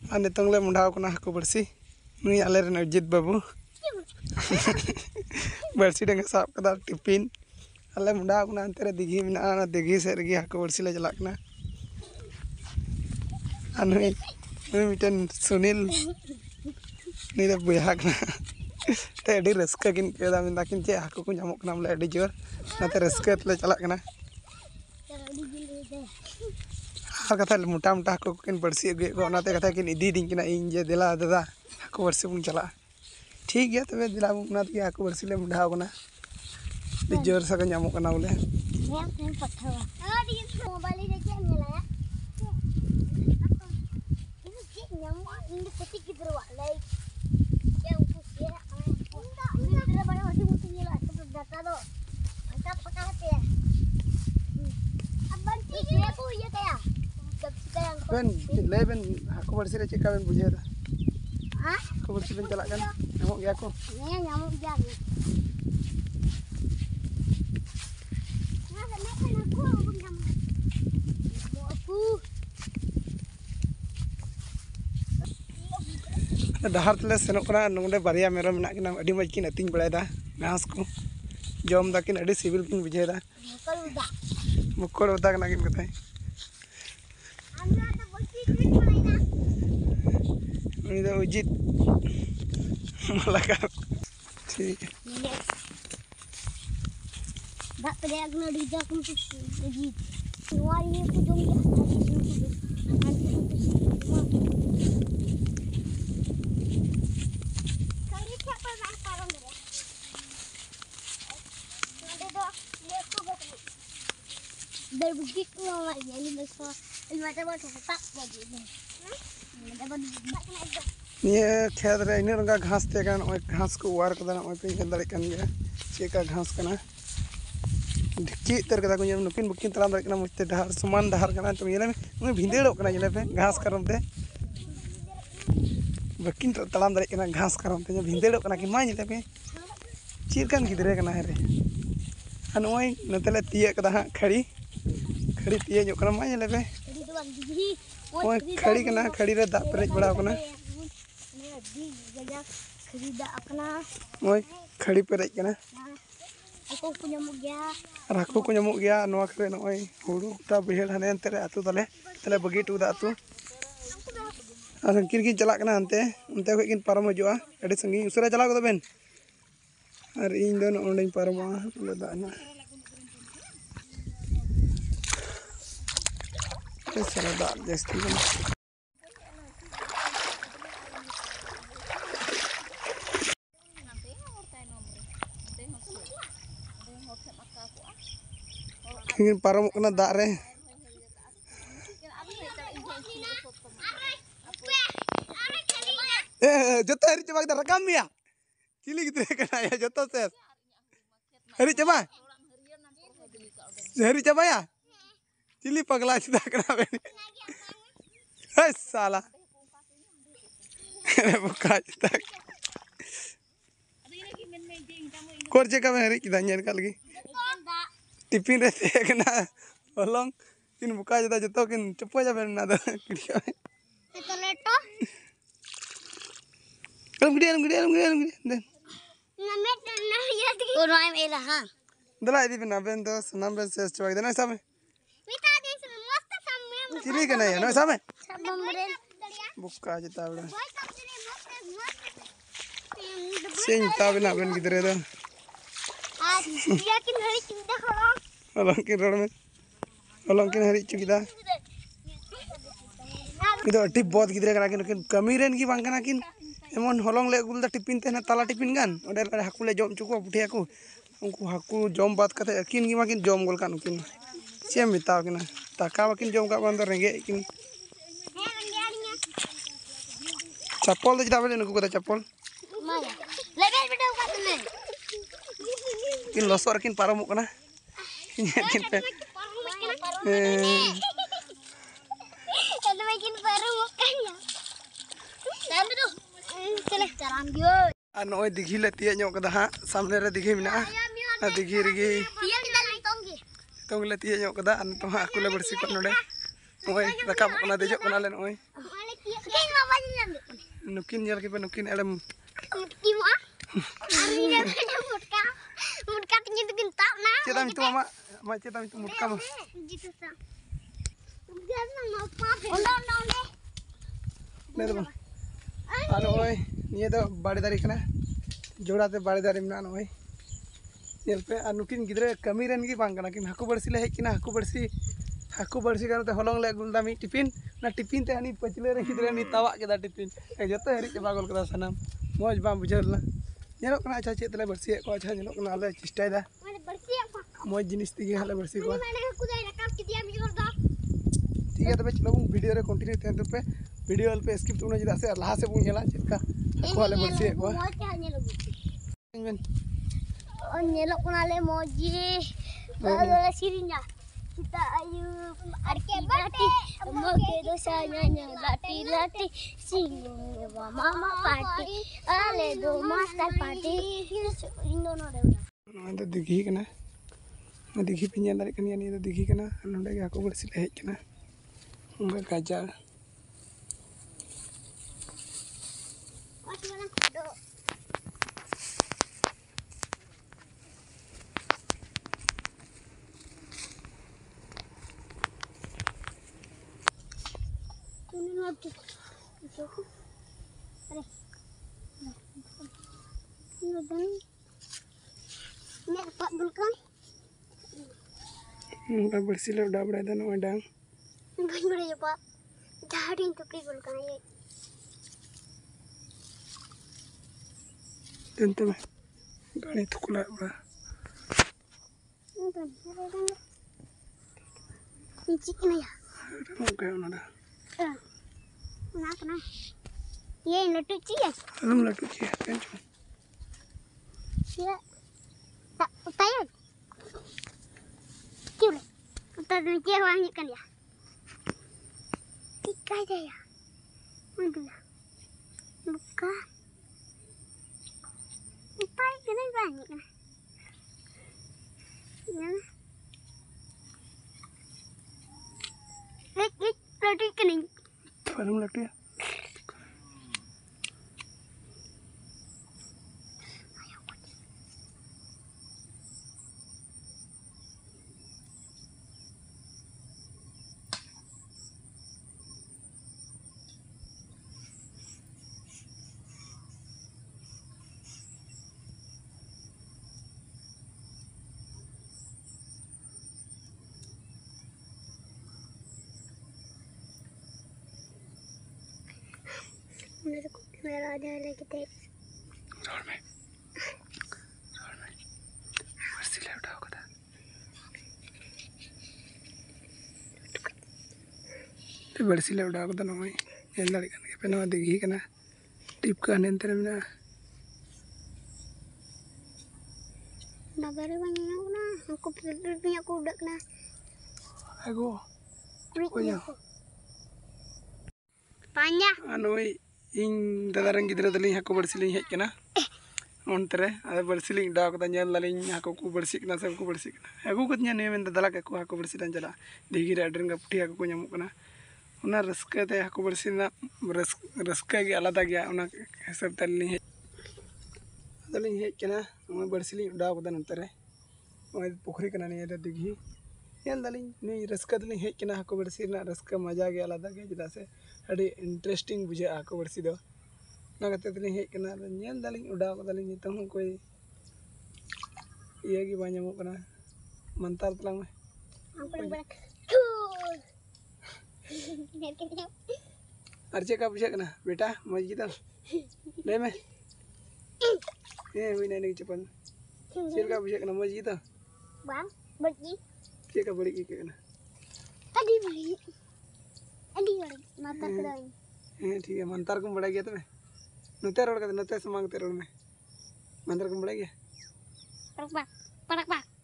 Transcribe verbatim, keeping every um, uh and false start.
और नितों ले मुंडाव कना हाको बरसी नुई आले रे अजित बाबू बरसी डंगे साब कदा टिफिन आले मुंडाव कना अंते रे दिघी मिना दिघी से रेगी हाको बरसी ले चला कना नुई नुई मिटन सुनील नुई दे बुया कना ते अडी रस्का किन केदा मिंदा किन चे हाको को ᱧᱟᱢᱚᱜ कना बोले अडी जोर नाते रस्का ले चला कना और कथा मोटा मोटा हाको किन बरसी अगे को नाते कथा किन इदी दिन किना इन जे दिला दादा हाको बरसी बुन चला ठीक गया तबे दिला बुना के हाको बरसी ले मुंडाव कना अडी जोर सा ᱧᱟᱢᱚᱜ कना बोले मैं पठावा अडी मोबाइल रे के नेला ini ke nyamuk ini peti gitu walai ya untuk dia ini tidak pada waktu musim nyela itu data do mantap pakai ya abang sih aku ya kayak sekarang ben le ben haku bersih re ceka ben bujhe da ha haku bersih ben chala kan nyamuk gya ko ne nyamuk gya na na kan aku aku nyamuk aku डहार तले सेनों कना नोंडे बारिया मेरम मेना किना अडी मज किन अतिंग बड़ायदा घास को जम दा किन अडी सिविल किन बुझेदा मुक्कड़ उदा कना किन कथाय हमरा तो बल्कि ट्रिक बनाइदा उनी दो उजित मलाका ठीक dak pede agna di jak untuk ujiit nuari ku dong ya nanti dari begitu mama ini besok ini macam apa tak lagi nih dapat dapat ये खेत रे इन रंगा घास ते कन ओय घास को वार कदा ओय पे खेल दरे कन गया चेका घास कना ढिकी तर कदा को ये नुकिन बुकिन तलाम दरे कना मुते डहार समान डहार कना तो ये में भिंदेड़ो कना ये पे घास करम ते बुकिन तलाम दरे कना घास करम ते भिंदेड़ो कना कि मा ये पे चीर कन गिदरे कना रे अन ओय नतले तिये कदा हा खड़ी खड़ी तिये जो कना मा ये पे ओय खड़ी कना खड़ी रे दा पेरेज बड़ा कना खरीदा अपना ओय खड़ी पेरेज कना aku punya mugia राखो को ᱧᱟᱢᱚᱜ गया नोआ करे नोय हुड़ू टा बहेल हने अंते रे आतु तले तले बगी टू दा आतु और किन किन चला कना अंते अंते को किन पारम हजुआ अडी संगी उसरा चला को बेन और इन दो ओंडे पारमआ ले दाना ए सरा दा जस्ती किन पारम कना दा रे ए जतो हरि चबा दा रकाम मिया चिली गिते कना या जतो से हरि चबा हरि चबा या चिली पगला चिदा कना बे ए साला बुका चिदा कोर चेका में हरि चिदा ñen का लगी टिफिन रे तेकना होलोंग किन बुका जदा जतो किन चपो जाबे ना द किडिया itu leto Alam gede, alam gede, alam gede, alam gede. Den. nama nama ya di oh nama era ha Dala ini pun naben tu senam ben ses coba kita, nama kita di sini mesti sama Cili kena ya, nama sama sama beren buka aja tahu dah boy tak sini mesti mesti sen tahu naben gitu reda ah dia kin hari cinta kalau Alang kin roda men Alang kin hari cuci dah itu tip buat gitu kan akin akin kamiren ki bang kan akin emon holong le gulda tipin teh na tala tipin kan udah ada haku le jom cukup putih aku उनको हाकू जम बात कते किन गी माकिन जम गोल कान किन same बिताव किना ताका माकिन जम का बंद रेंगे किन चप्पल दे जदा बेले नुको कते चप्पल माया लेबे बेटा का तने किन लसर किन पारमो कना किन पे चलो मैं किन पारमो कना सामने तो चले चराम दियो आ नोय दिघी ले तिया ᱧᱚᱜ कदा हा सामने रे दिघी मिना आ दिघी रेगी तिया किदा तोंगी तोंग ले तिया ᱧᱚᱜ कदा अन तो हा कुले बरसी को नोडे नोय रकाब कना देजो कना ले नोय माले तिया किन बाबा नुकिन जल के पे नुकिन एडम मुटकी मा अरे रे मुटका मुटका tinggi tu gintak na चेता मितु मामा मा चेता मितु मुटका मा gitu sa dia nang apa onda onda onda ले दो आनो ओए निये दो बाड़े दारी कना जोड़ा ते बाड़े दारी में आनो ओए नेल पे आ नुकिन गिद्रे कमी रेन गी बांग कना किन हाकु बरसी ले हेक किना हाकु बरसी हाकु बरसी करते हलंग ले गुलदा मी टिफिन ना टिफिन ते हनी पचले रे गिद्रे नि तावा केदा टिफिन ए जतो हरि चबा गोल कदा सनम मौज बा बुझलना नेलो कना अच्छा चेत ले बरसी को अच्छा नेलो कना ले चेष्टाय दा mana bersih apa मौज जिनिस तिगे हले बरसी को mana aku dah rakam ke dia mi gorda ठीक है तबे चलो वीडियो रे कंटिन्यू तेन पे वीडियो पे स्किप तुना जिदा से लाहा से बुन हेला चेका को हले बरसी को mau ke hanya lu men oh nyelok nale moji ada sirinya kita ayu arke bate moge dosanya nya lati lati singgung mama party ale do master party indo no de नों तो दिखी कना मैं दिखी पिंजन दारी कनी नि तो दिखी कना नोंडे गे हाको बरसी ले हेज कना उनका गाजा Ini Pak Bulkan. उनका बरसी ले उड़ा बड़ा दनो डांग Enggak boleh ya Pak. Dari itu Pak Bulkan ya. tentu में गाड़ी तो खुला बड़ा Enggak, enggak. Ini kena ya. नों के उना Eh. Nah, kena. Ye, letu ci ya. अलम लटू छी tension Ya. Tak payah. Kau le. Kita dulu wangi kan ya. Tiga aja ya. Aduh. Buka. Apa ini banyak kan? Ya. Lek, lek, letu kening. अलम लटू है मेरे को मेरा आधा लगे थे रोड में रोड में बरसी ले उठाओ कदा ते बरसी ले उठाओ कदा नोई एल दाड़ी कन के पे नो दिखी कना टिप का नेंतरे में नगरे banyak na aku punya kuda na आगो punya banyak नोई इन दादा रंग गिद्रे दलिं हाको बरसी लिं हेज कना ओंतरे आ बरसी लिं उठाओ कदा नेल दलिं हाको को बरसी कना सब को बरसी कना आगो कत न्या ने में दला के को हाको बरसी दान चला दिगी रे अडरंगा पुठी हाको को ᱧᱟᱢᱚᱜ कना उना रस्का ते हाको बरसी ना रस्का गे आलादा गया उना हिसाब ते लिं हेज दलिं हेज कना मैं बरसी लिं उठाओ कदा नंतरे ओय पोखरी कना ने दिगी नेल दलिं ने रस्का दलिं हेज कना हाको बरसी ना रस्का मजा गे आलादा गे जदा से अड़ी इंटरेस्टिंग बुझे हाको बरसी दो ना कते दलिं हेज कना नेल दलिं उठाओ कदा लिं नितो हूं कोई ये गे बा ᱧᱟᱢᱚᱜ कना मंतार तलांग में aku berak और चे का बुझे कना बेटा मज गी तल ले में ए हुई नहीं चपन चे का बुझे कना मज गी तो bang pergi चे का बड़ी की कना adi beli adi beli mata kedai हैं ठीक है मंतार को बड़ा गया तुम्हें नते रोड का नते समांग ते रोड में मंतार को बड़ा गया parak pak parak pak